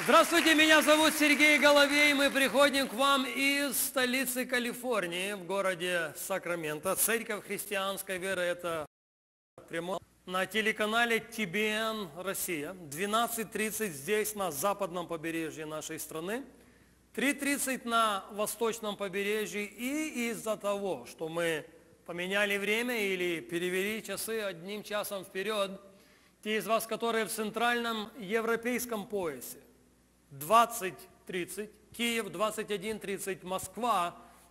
Здравствуйте, меня зовут Сергей Головей. Мы приходим к вам из столицы Калифорнии, в городе Сакраменто. Церковь христианской веры – это прямо на телеканале ТБН Россия. 12:30 здесь, на западном побережье нашей страны. 3:30 на восточном побережье. И из-за того, что мы поменяли время или перевели часы 1 часом вперед, те из вас, которые в центральном европейском поясе, 20:30, Киев 21:30, Москва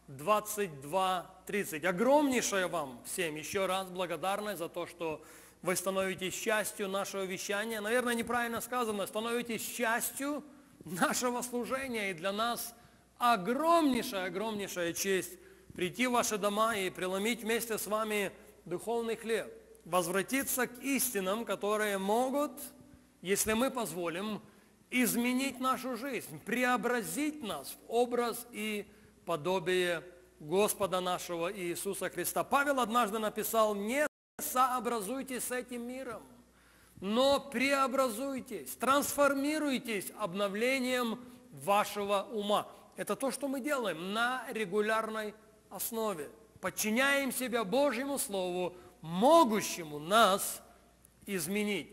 22:30. Огромнейшая вам всем еще раз благодарность за то, что вы становитесь частью нашего вещания. Наверное, неправильно сказано, становитесь частью нашего служения. И для нас огромнейшая честь прийти в ваши дома и преломить вместе с вами духовный хлеб. Возвратиться к истинам, которые могут, если мы позволим, изменить нашу жизнь, преобразить нас в образ и подобие Господа нашего Иисуса Христа. Павел однажды написал: не сообразуйтесь с этим миром, но преобразуйтесь, трансформируйтесь обновлением вашего ума. Это то, что мы делаем на регулярной основе. Подчиняем себя Божьему Слову, могущему нас изменить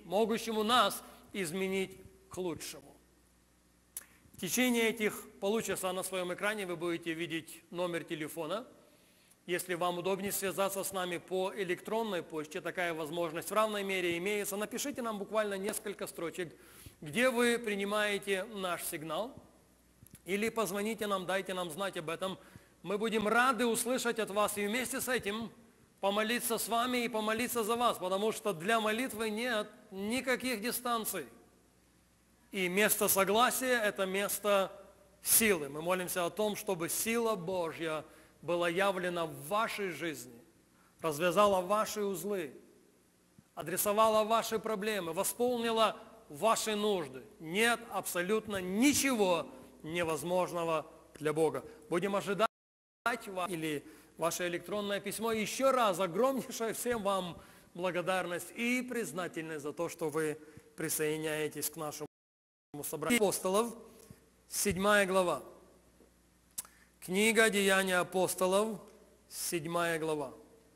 к лучшему. В течение этих получаса на своем экране вы будете видеть номер телефона. Если вам удобнее связаться с нами по электронной почте, такая возможность в равной мере имеется. Напишите нам буквально несколько строчек, где вы принимаете наш сигнал, или позвоните нам, дайте нам знать об этом. Мы будем рады услышать от вас и вместе с этим помолиться с вами и помолиться за вас, потому что для молитвы нет никаких дистанций. И место согласия – это место силы. Мы молимся о том, чтобы сила Божья была явлена в вашей жизни, развязала ваши узлы, адресовала ваши проблемы, восполнила ваши нужды. Нет абсолютно ничего невозможного для Бога. Будем ожидать вас или ваше электронное письмо. Еще раз огромнейшая всем вам благодарность и признательность за то, что вы присоединяетесь к нашему собранию. Апостолов, 7 глава. Книга Деяния апостолов, 7 глава.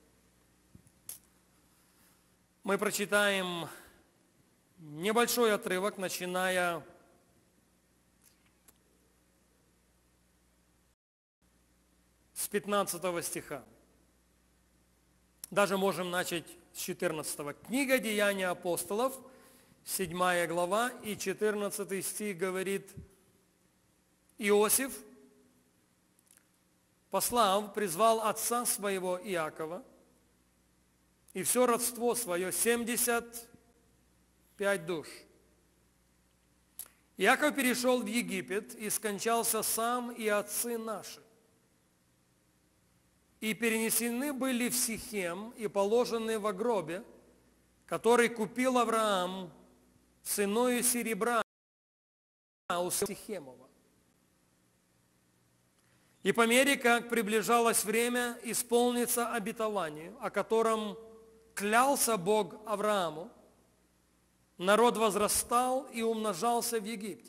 Мы прочитаем небольшой отрывок, начиная с 15 стиха. Даже можем начать с 14. Книга Деяния апостолов, 7 глава, и 14 стих говорит: Иосиф, послав, призвал отца своего Иакова и все родство свое, 75 душ. Иаков перешел в Египет и скончался сам и отцы наши. И перенесены были в Сихем и положены во гробе, который купил Авраам ценою серебра у Сихемова. И по мере, как приближалось время исполниться обетованию, о котором клялся Бог Аврааму, народ возрастал и умножался в Египте.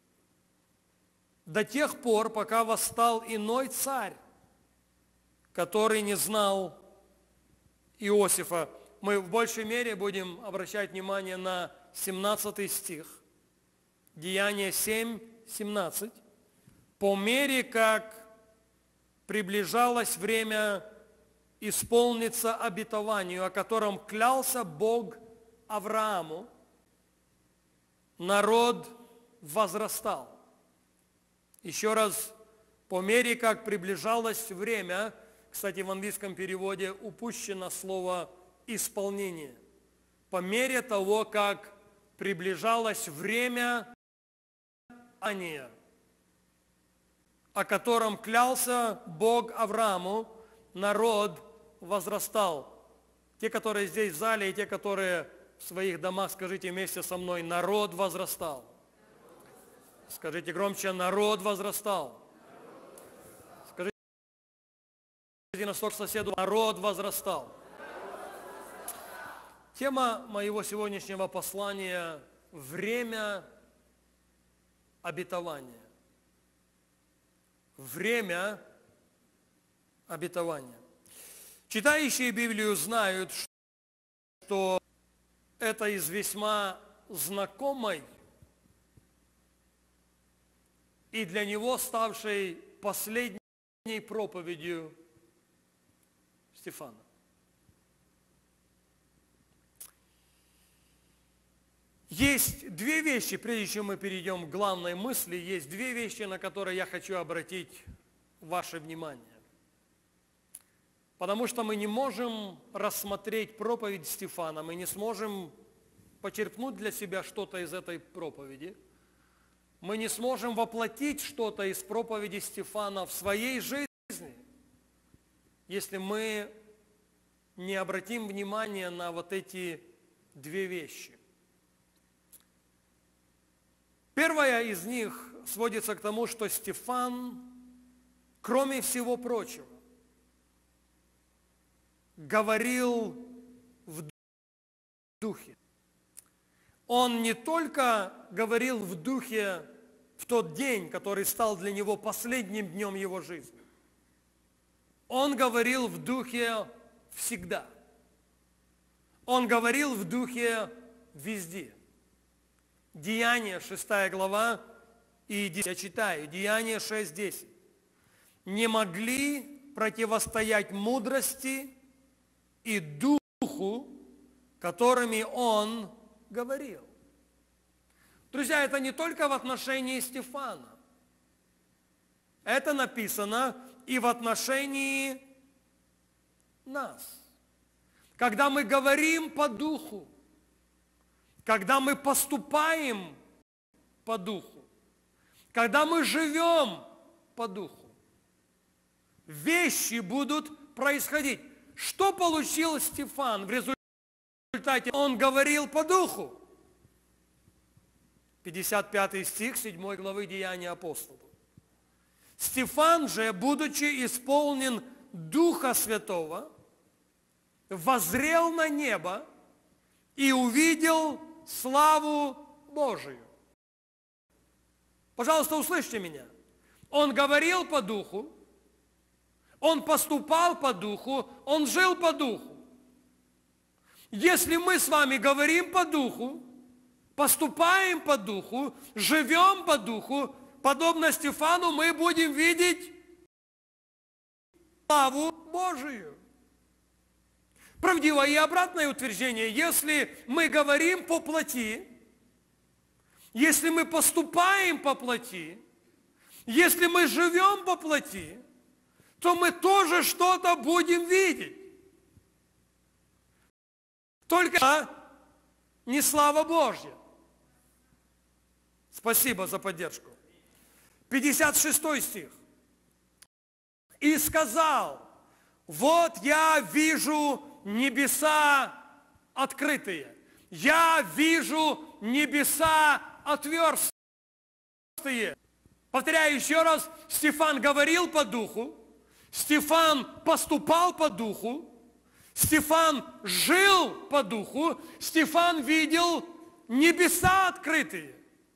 До тех пор, пока восстал иной царь, который не знал Иосифа. Мы в большей мере будем обращать внимание на 17 стих. Деяния 7:17. По мере, как приближалось время исполниться обетованию, о котором клялся Бог Аврааму, народ возрастал. Еще раз, по мере, как приближалось время, кстати, в английском переводе упущено слово «исполнение». По мере того, как приближалось время, о котором клялся Бог Аврааму, народ возрастал. Те, которые здесь в зале, и те, которые в своих домах, скажите вместе со мной: народ возрастал. Скажите громче: народ возрастал. Скажите на сток соседу: народ возрастал. Тема моего сегодняшнего послания – время обетования. Время обетования. Читающие Библию знают, что это из весьма знакомой и для него ставшей последней проповедью Стефана. Есть две вещи, прежде чем мы перейдем к главной мысли, есть две вещи, на которые я хочу обратить ваше внимание. Потому что мы не можем рассмотреть проповедь Стефана, мы не сможем почерпнуть для себя что-то из этой проповеди, мы не сможем воплотить что-то из проповеди Стефана в своей жизни, если мы не обратим внимание на вот эти две вещи. Первая из них сводится к тому, что Стефан, кроме всего прочего, говорил в духе. Он не только говорил в духе в тот день, который стал для него последним днем его жизни. Он говорил в духе всегда. Он говорил в духе везде. Деяния, 6 глава, и я читаю, Деяния 6:10. Не могли противостоять мудрости и духу, которыми он говорил. Друзья, это не только в отношении Стефана. Это написано и в отношении нас. Когда мы говорим по духу, когда мы поступаем по духу, когда мы живем по духу, вещи будут происходить. Что получил Стефан в результате? Он говорил по духу. 55 стих 7 главы Деяния апостолов. Стефан же, будучи исполнен Духа Святого, воззрел на небо и увидел славу Божию. Пожалуйста, услышьте меня. Он говорил по духу, он поступал по духу, он жил по духу. Если мы с вами говорим по духу, поступаем по духу, живем по духу, подобно Стефану, мы будем видеть славу Божию. Правдивое и обратное утверждение. Если мы говорим по плоти, если мы поступаем по плоти, если мы живем по плоти, то мы тоже что-то будем видеть. Только не слава Божья. Спасибо за поддержку. 56 стих. И сказал: вот я вижу небеса открытые. Я вижу небеса отверстые. Повторяю еще раз, Стефан говорил по духу, Стефан поступал по духу, Стефан жил по духу, Стефан видел небеса открытые.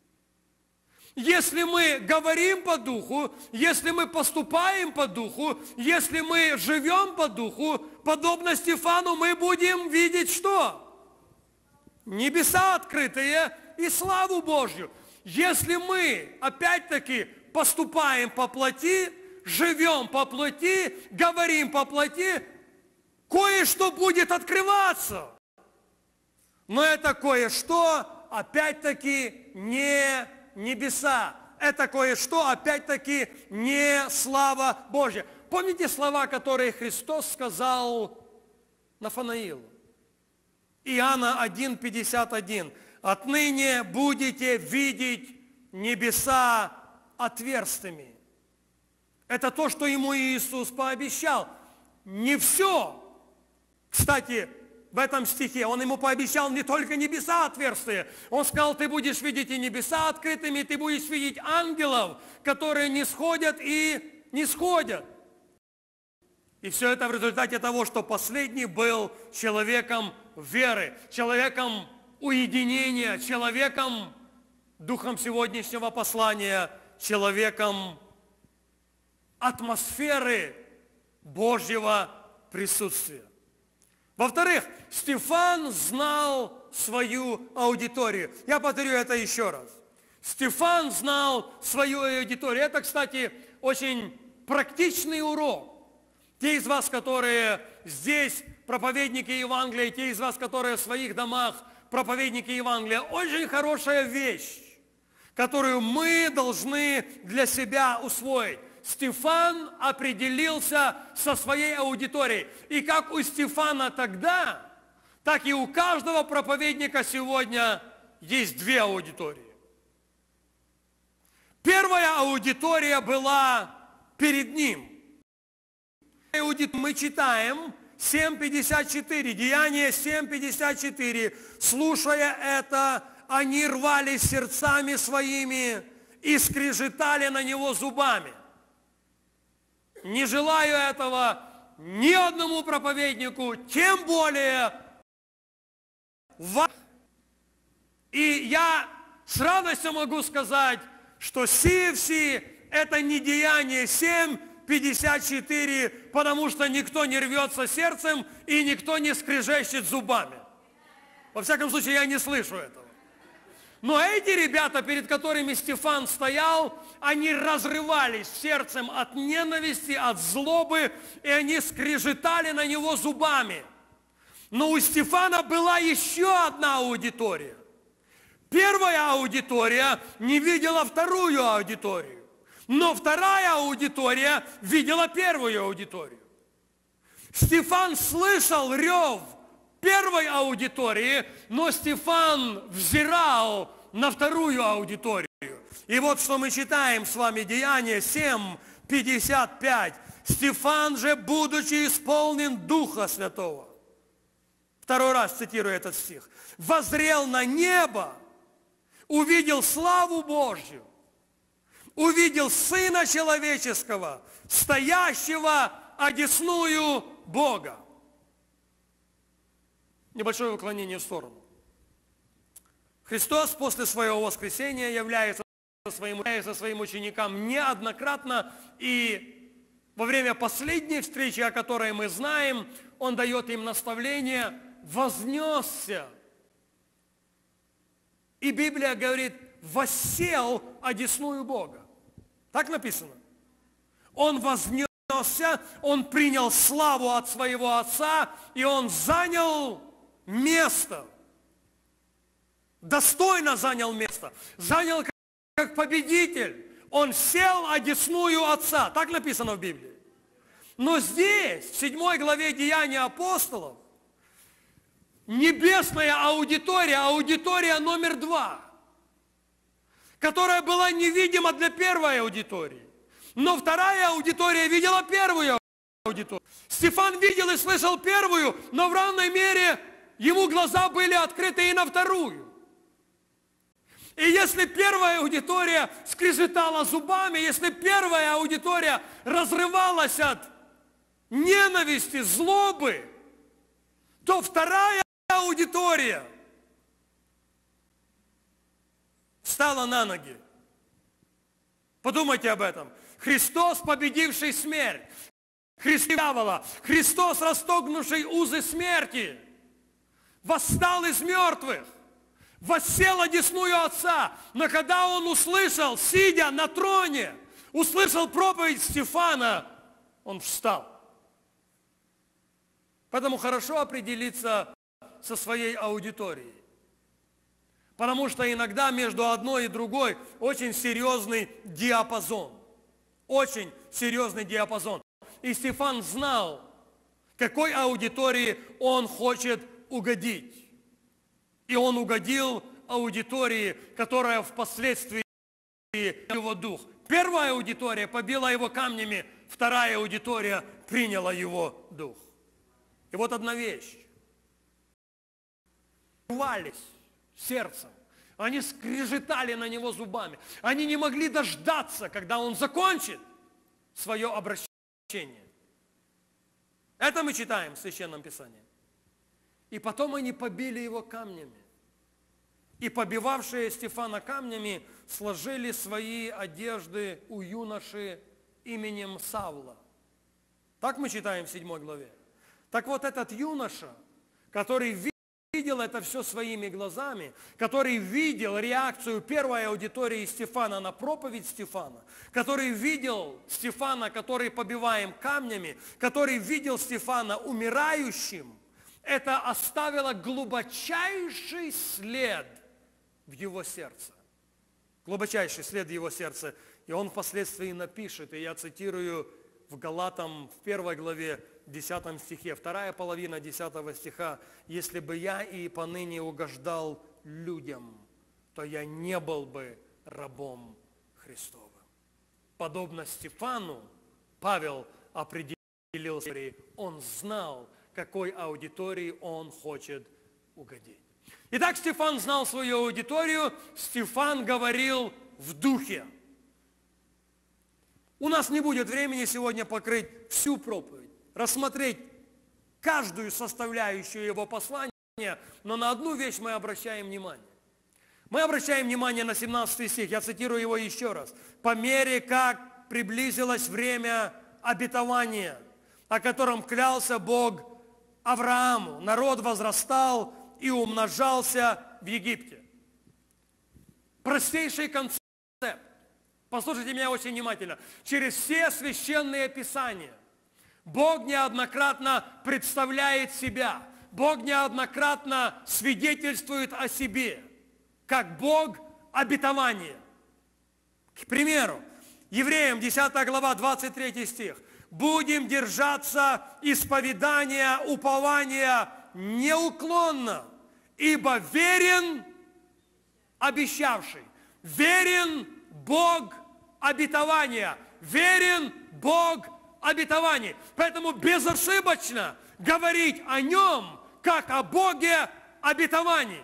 Если мы говорим по духу, если мы поступаем по духу, если мы живем по духу, подобно Стефану, мы будем видеть что? Небеса открытые и славу Божью. Если мы, опять-таки, поступаем по плоти, живем по плоти, говорим по плоти, кое-что будет открываться. Но это кое-что, опять-таки, не небеса. Это кое-что, опять-таки, не слава Божья. Помните слова, которые Христос сказал Нафанаилу? Иоанна 1:51. Отныне будете видеть небеса отверстыми. Это то, что ему Иисус пообещал. Не все. Кстати, в этом стихе он ему пообещал не только небеса отверстые. Он сказал: ты будешь видеть и небеса открытыми, ты будешь видеть ангелов, которые не сходят и не сходят. И все это в результате того, что последний был человеком веры, человеком уединения, человеком духом сегодняшнего послания, человеком атмосферы Божьего присутствия. Во-вторых, Стефан знал свою аудиторию. Я повторю это еще раз. Стефан знал свою аудиторию. Это, кстати, очень практичный урок. Те из вас, которые здесь проповедники Евангелия, те из вас, которые в своих домах проповедники Евангелия, очень хорошая вещь, которую мы должны для себя усвоить. Стефан определился со своей аудиторией. И как у Стефана тогда, так и у каждого проповедника сегодня есть две аудитории. Первая аудитория была перед ним. Мы читаем 7:54, Деяние 7:54. Слушая это, они рвались сердцами своими и скрежетали на него зубами. Не желаю этого ни одному проповеднику, тем более вам. И я с радостью могу сказать, что CFC это не Деяние 7:54, потому что никто не рвется сердцем и никто не скрежещет зубами. Во всяком случае, я не слышу этого. Но эти ребята, перед которыми Стефан стоял, они разрывались сердцем от ненависти, от злобы, и они скрежетали на него зубами. Но у Стефана была еще одна аудитория. Первая аудитория не видела вторую аудиторию, но вторая аудитория видела первую аудиторию. Стефан слышал рев первой аудитории, но Стефан взирал на вторую аудиторию. И вот что мы читаем с вами, Деяние 7:55. Стефан же, будучи исполнен Духа Святого, второй раз цитирую этот стих, воззрел на небо, увидел славу Божью, увидел Сына Человеческого, стоящего одесную Бога. Небольшое уклонение в сторону. Христос после своего воскресения является своим ученикам неоднократно, и во время последней встречи, о которой мы знаем, Он дает им наставление: вознесся. И Библия говорит, воссел одесную Бога. Так написано. Он вознесся, Он принял славу от своего Отца, и Он занял место. Достойно занял место. Занял как победитель. Он сел одесную Отца. Так написано в Библии. Но здесь, в 7 главе Деяния апостолов, небесная аудитория, аудитория номер 2, которая была невидима для первой аудитории. Но вторая аудитория видела первую аудиторию. Стефан видел и слышал первую, но в равной мере ему глаза были открыты и на вторую. И если первая аудитория скрежетала зубами, если первая аудитория разрывалась от ненависти, злобы, то вторая аудитория встала на ноги. Подумайте об этом. Христос, победивший смерть, Христос, расторгнувший узы смерти, восстал из мертвых, воссел одесную Отца. Но когда Он услышал, сидя на троне, услышал проповедь Стефана, Он встал. Поэтому хорошо определиться со своей аудиторией. Потому что иногда между одной и другой очень серьезный диапазон. Очень серьезный диапазон. И Стефан знал, какой аудитории он хочет угодить. И он угодил аудитории, которая впоследствии его дух. Первая аудитория побила его камнями, вторая аудитория приняла его дух. И вот одна вещь. Рвались сердцем. Они скрежетали на него зубами. Они не могли дождаться, когда он закончит свое обращение. Это мы читаем в Священном Писании. И потом они побили его камнями. и побивавшие Стефана камнями сложили свои одежды у юноши именем Савла. Так мы читаем в 7 главе. Так вот этот юноша, который видел это все своими глазами, который видел реакцию первой аудитории Стефана на проповедь Стефана, который видел Стефана, который побиваем камнями, который видел Стефана умирающим, это оставило глубочайший след в его сердце. Глубочайший след в его сердце. И он впоследствии напишет, и я цитирую в Галатам в 1 главе 10 стихе, вторая половина 10 стиха: «Если бы я и поныне угождал людям, то я не был бы рабом Христовым». Подобно Стефану, Павел определился, он знал, какой аудитории он хочет угодить. Итак, Стефан знал свою аудиторию, Стефан говорил в духе. У нас не будет времени сегодня покрыть всю проповедь, рассмотреть каждую составляющую его послания, но на одну вещь мы обращаем внимание. Мы обращаем внимание на 17 стих, я цитирую его еще раз. «По мере, как приблизилось время обетования, о котором клялся Бог Аврааму, народ возрастал и умножался в Египте». Простейший концепт. Послушайте меня очень внимательно. Через все священные писания Бог неоднократно представляет себя. Бог неоднократно свидетельствует о себе, как Бог обетования. К примеру, Евреям 10 глава, 23 стих. «Будем держаться исповедания, упования неуклонно, ибо верен обещавший». Верен Бог обетования. Верен Бог обетований. Поэтому безошибочно говорить о Нем, как о Боге обетований.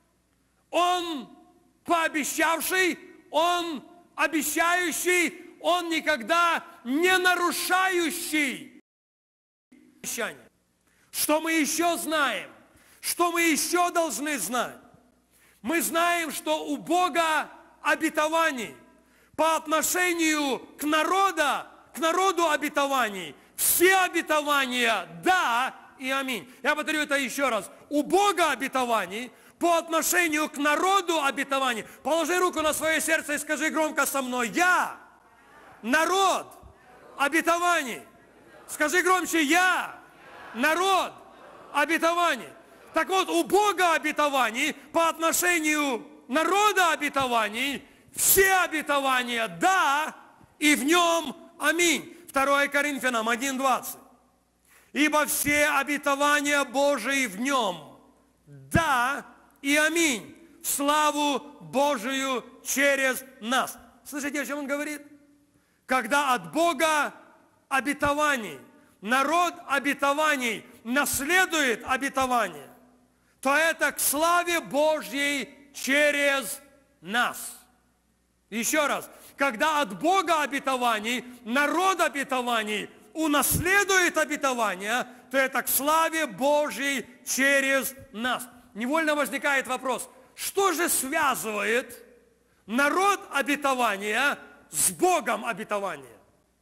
Он пообещавший, Он обещающий, Он никогда не нарушающий обещания. Что мы еще знаем? Что мы еще должны знать? Мы знаем, что у Бога обетований по отношению к народу обетований, все обетования «да» и «аминь». Я повторю это еще раз. У Бога обетований по отношению к народу обетований. Положи руку на свое сердце и скажи громко со мной: «Я народ обетований». Скажи громче: «Я народ обетований». Так вот, у Бога обетований по отношению народа обетований все обетования «да» и в нем «аминь». 2 Коринфянам 1:20. «Ибо все обетования Божии в нем «да» и «аминь» в славу Божию через нас». Слышите, о чем он говорит? Когда от Бога обетований, народ обетований наследует обетование, то это к славе Божьей через нас. Еще раз, когда от Бога обетований, народ обетований унаследует обетование, то это к славе Божьей через нас. Невольно возникает вопрос: что же связывает народ обетования с Богом обетования?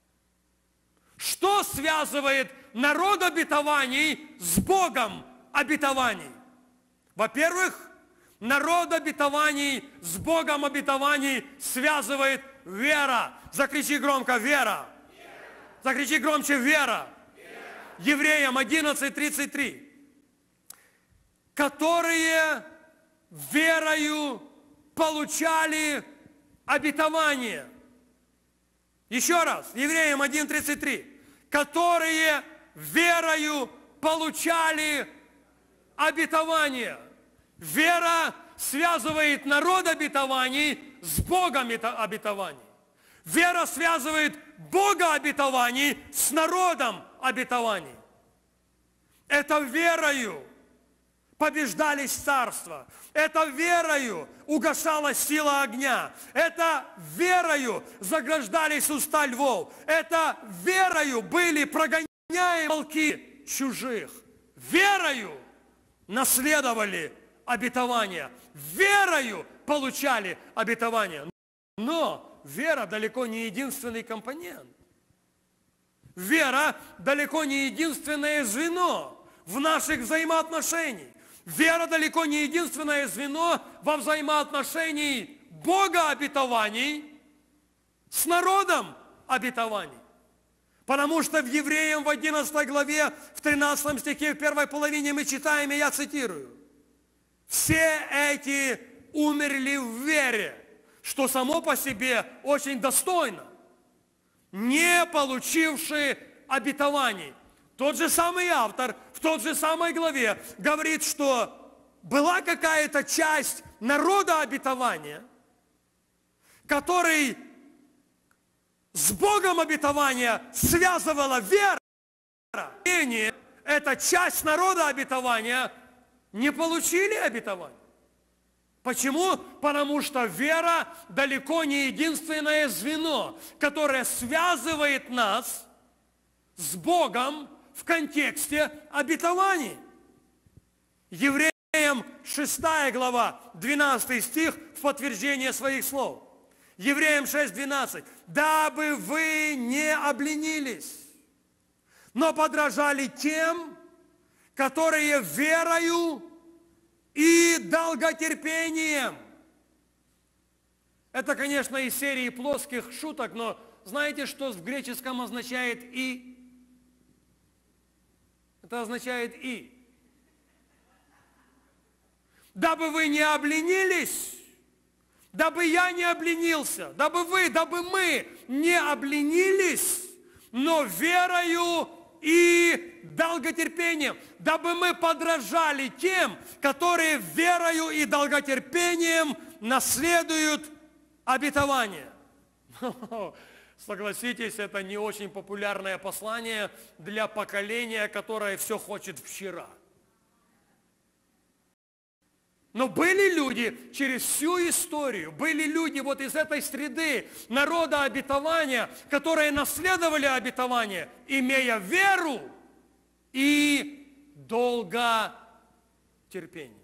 Что связывает народ обетований с Богом обетований? Во-первых, народ обетований с Богом обетований связывает вера. Закричи громко: вера. Закричи громче: вера. Евреям 11:33. Которые верою получали обетование. Еще раз, Евреям 1:33. Которые верою получали обетование. Вера связывает народ обетований с Богом обетований. Вера связывает Бога обетований с народом обетований. Это верою побеждались царства. Это верою угасалась сила огня. Это верою заграждались уста львов. Это верою были прогоняемы волки чужих. Верою наследовали обетования. Верою получали обетование. Но вера далеко не единственный компонент. Вера далеко не единственное звено в наших взаимоотношениях. Вера далеко не единственное звено во взаимоотношении Бога обетований с народом обетований. Потому что в Евреям в 11 главе, в 13 стихе, в первой половине мы читаем, и я цитирую: «Все эти умерли в вере, что само по себе очень достойно, не получившие обетований». Тот же самый автор в той же самой главе говорит, что была какая-то часть народа обетования, который с Богом обетования связывала вера. И эта часть народа обетования не получили обетования. Почему? Потому что вера далеко не единственное звено, которое связывает нас с Богом в контексте обетований. Евреям 6 глава, 12 стих в подтверждение своих слов. Евреям 6:12. «Дабы вы не обленились, но подражали тем, которые верою и долготерпением». Это, конечно, из серии плоских шуток, но знаете, что в греческом означает «и»? Это означает «и». Дабы вы не обленились, дабы я не обленился, дабы вы, дабы мы не обленились, но верою и долготерпением, дабы мы подражали тем, которые верою и долготерпением наследуют обетование. Согласитесь, это не очень популярное послание для поколения, которое все хочет вчера. Но были люди через всю историю, были люди вот из этой среды народа обетования, которые наследовали обетование, имея веру и долготерпение.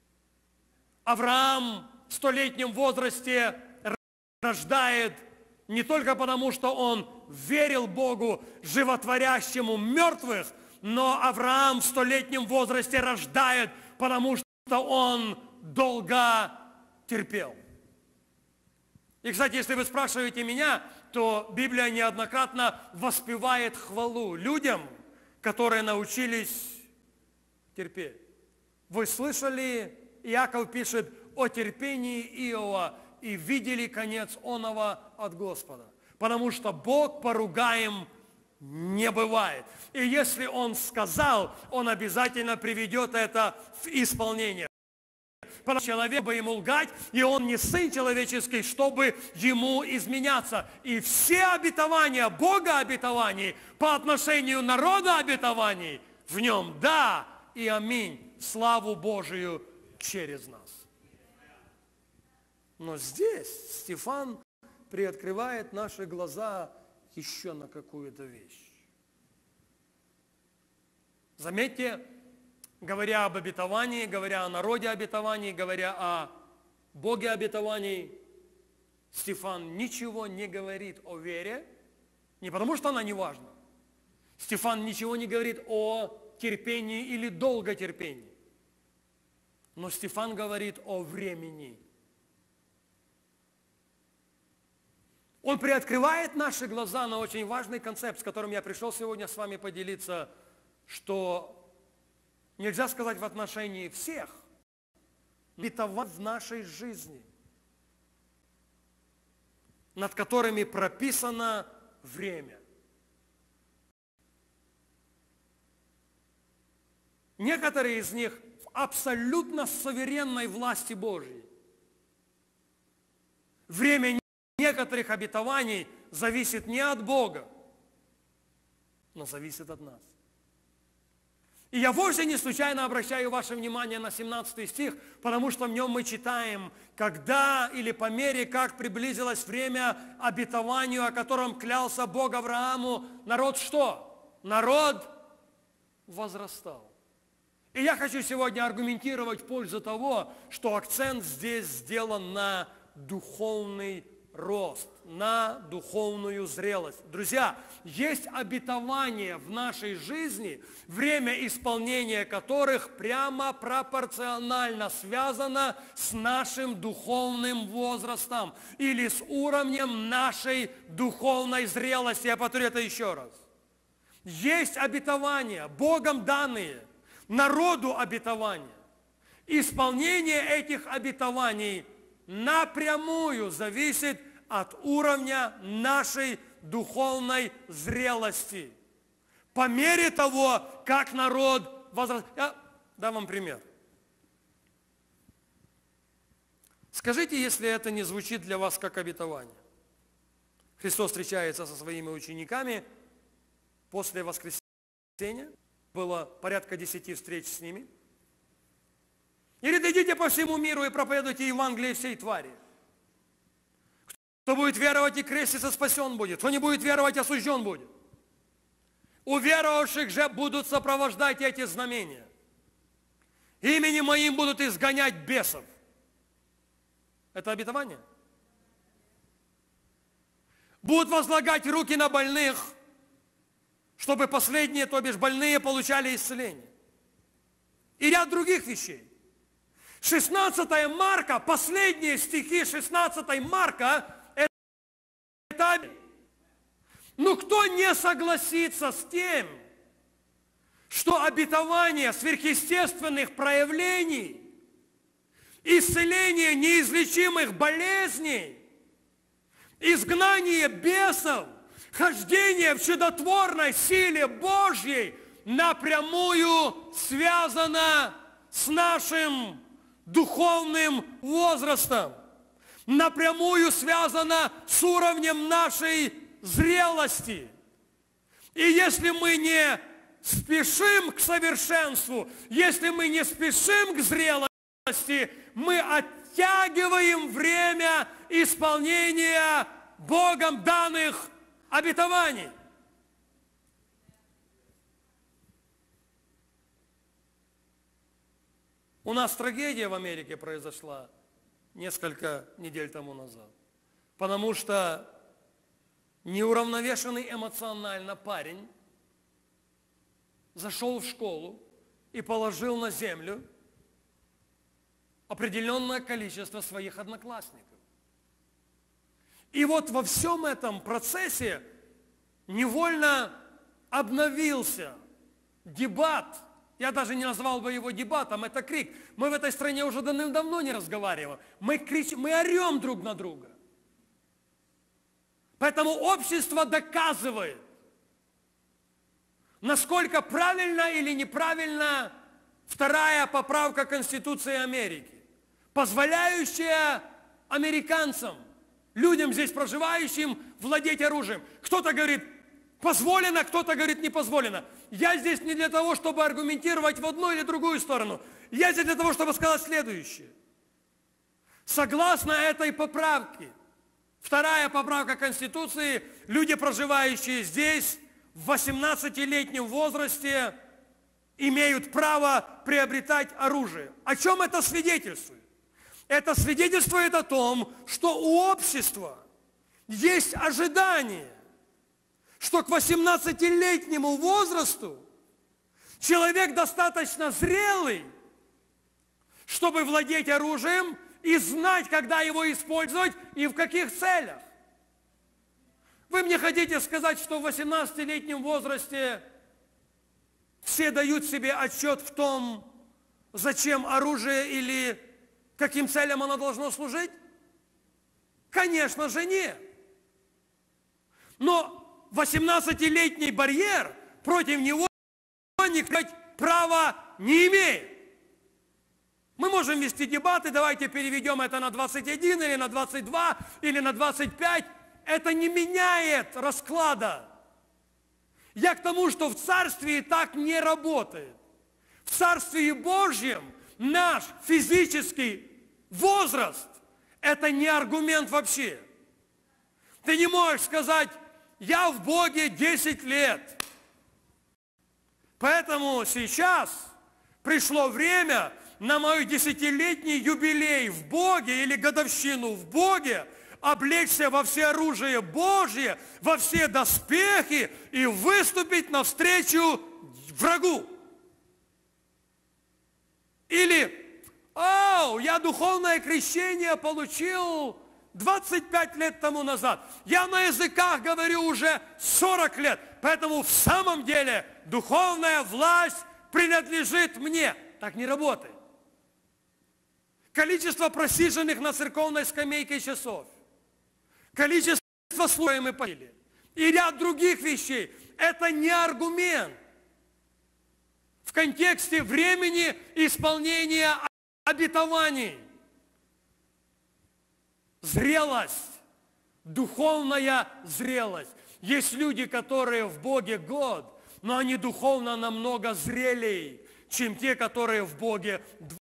Авраам в 100-летнем возрасте рождает не только потому, что он верил Богу, животворящему мертвых, но Авраам в 100-летнем возрасте рождает, потому что он долго терпел. И, кстати, если вы спрашиваете меня, то Библия неоднократно воспевает хвалу людям, которые научились терпеть. Вы слышали, Иаков пишет о терпении Иова и видели конец оного от Господа. Потому что Бог поругаем не бывает. И если Он сказал, Он обязательно приведет это в исполнение. Потому что человек бы ему лгать, и он не сын человеческий, чтобы ему изменяться. И все обетования, Бога обетований, по отношению народа обетований, в нем да и аминь, славу Божию через нас. Но здесь Стефан приоткрывает наши глаза еще на какую-то вещь. Заметьте, говоря об обетовании, говоря о народе обетований, говоря о Боге обетований, Стефан ничего не говорит о вере, не потому что она не важна. Стефан ничего не говорит о терпении или долготерпении. Но Стефан говорит о времени. Он приоткрывает наши глаза на очень важный концепт, с которым я пришел сегодня с вами поделиться, что нельзя сказать в отношении всех, обетовать в нашей жизни, над которыми прописано время. Некоторые из них в абсолютно суверенной власти Божьей. Время некоторых обетований зависит не от Бога, но зависит от нас. И я вовсе не случайно обращаю ваше внимание на 17 стих, потому что в нем мы читаем, когда или по мере, как приблизилось время обетованию, о котором клялся Бог Аврааму, народ что? Народ возрастал. И я хочу сегодня аргументировать в пользу того, что акцент здесь сделан на духовный рост, на духовную зрелость. Друзья, есть обетования в нашей жизни, время исполнения которых прямо пропорционально связано с нашим духовным возрастом или с уровнем нашей духовной зрелости. Я повторю это еще раз. Есть обетования, Богом данные, народу обетования. Исполнение этих обетований напрямую зависит от уровня нашей духовной зрелости. По мере того, как народ возрастает. Я дам вам пример. Скажите, если это не звучит для вас как обетование. Христос встречается со своими учениками после воскресения. Было порядка 10 встреч с ними. И говорит, идите по всему миру и проповедуйте Евангелие всей твари. Кто будет веровать и креститься, спасен будет. Кто не будет веровать, осужден будет. У веровавших же будут сопровождать эти знамения. Именем моим будут изгонять бесов. Это обетование. Будут возлагать руки на больных, чтобы последние, то бишь больные, получали исцеление. И ряд других вещей. 16 Марка, последние стихи 16 Марка, это... Но кто не согласится с тем, что обетование сверхъестественных проявлений, исцеление неизлечимых болезней, изгнание бесов, хождение в чудотворной силе Божьей напрямую связано с нашим духовным возрастом, напрямую связано с уровнем нашей зрелости. И если мы не спешим к совершенству, если мы не спешим к зрелости, мы оттягиваем время исполнения Богом данных обетований. У нас трагедия в Америке произошла несколько недель тому назад, потому что неуравновешенный эмоционально парень зашел в школу и положил на землю определенное количество своих одноклассников. И вот во всем этом процессе невольно обновился дебат. Я даже не назвал бы его дебатом, это крик. Мы в этой стране уже давным-давно не разговариваем. Мы орем друг на друга. Поэтому общество доказывает, насколько правильно или неправильно вторая поправка Конституции Америки, позволяющая американцам, людям здесь проживающим, владеть оружием. Кто-то говорит, позволено, кто-то говорит, не позволено. Я здесь не для того, чтобы аргументировать в одну или другую сторону. Я здесь для того, чтобы сказать следующее. Согласно этой поправке, вторая поправка Конституции, люди, проживающие здесь в 18-летнем возрасте, имеют право приобретать оружие. О чем это свидетельствует? Это свидетельствует о том, что у общества есть ожидание, что к 18-летнему возрасту человек достаточно зрелый, чтобы владеть оружием и знать, когда его использовать и в каких целях. Вы мне хотите сказать, что в 18-летнем возрасте все дают себе отчет в том, зачем оружие или каким целям оно должно служить? Конечно же нет. Но 18-летний барьер, против него никто права не имеет. Мы можем вести дебаты, давайте переведем это на 21 или на 22 или на 25. Это не меняет расклада. Я к тому, что в Царстве так не работает. В Царстве Божьем наш физический возраст – это не аргумент вообще. Ты не можешь сказать, я в Боге 10 лет. Поэтому сейчас пришло время на мой 10-летний юбилей в Боге или годовщину в Боге облечься во все оружие Божье, во все доспехи и выступить навстречу врагу. Или, я духовное крещение получил 25 лет тому назад. Я на языках говорю уже 40 лет. Поэтому в самом деле духовная власть принадлежит мне. Так не работает. Количество просиженных на церковной скамейке часов, количество слоев мы поняли, и ряд других вещей, это не аргумент в контексте времени исполнения обетований. Зрелость, духовная зрелость. Есть люди, которые в Боге год, но они духовно намного зрелей, чем те, которые в Боге